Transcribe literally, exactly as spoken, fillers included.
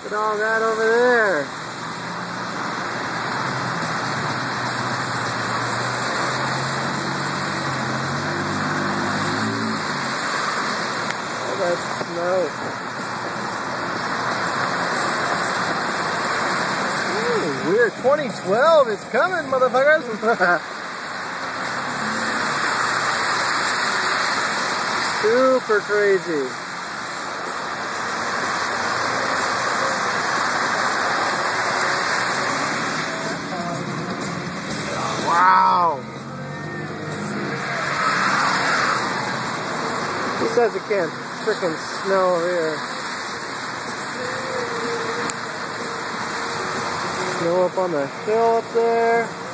Look at all that over there. All that snow. Ooh, weird. twenty twelve is coming, motherfuckers. Super crazy. Wow. He says it can't frickin' snow over here. Snow up on the hill up there.